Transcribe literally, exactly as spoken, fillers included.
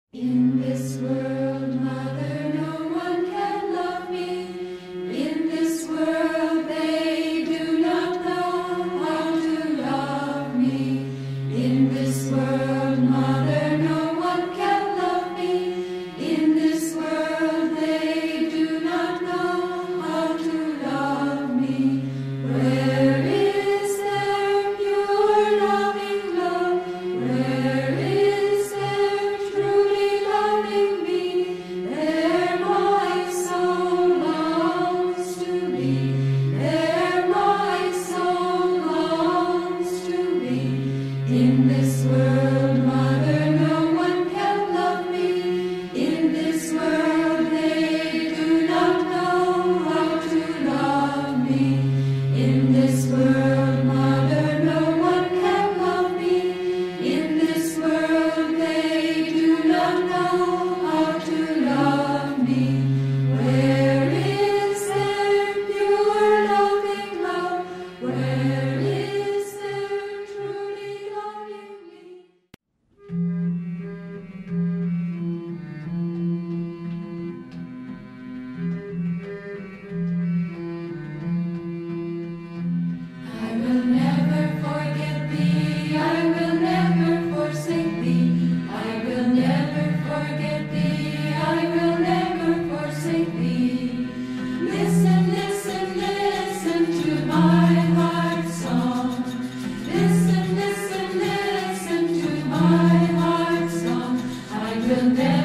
In this world, Mother, no one can love me. In this world, they do not know how to love me. In this world, Mother, no one can love me. In this world, they do not know how to love me. Where is their pure loving love? Where is their truly loving me? There my soul longs to be. There my soul longs to be. In this world, Mother, no one can love me. In this world, they do not know how to love me. In this world, Mother, no one can love me. In this world, they do not know how to love me. Where is their pure loving love? Where is their truly loving me? I will never forget thee, I will never forsake thee, I will never forget thee, I will never forsake thee. Listen, listen, listen to my heart's song. Listen, listen, listen to my heart's song. I will never